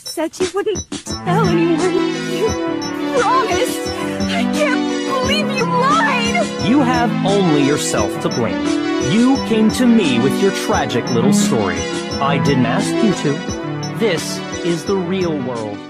said you wouldn't tell anyone. You promised. I can't believe you lied! You have only yourself to blame. You came to me with your tragic little story. I didn't ask you to. This is the real world.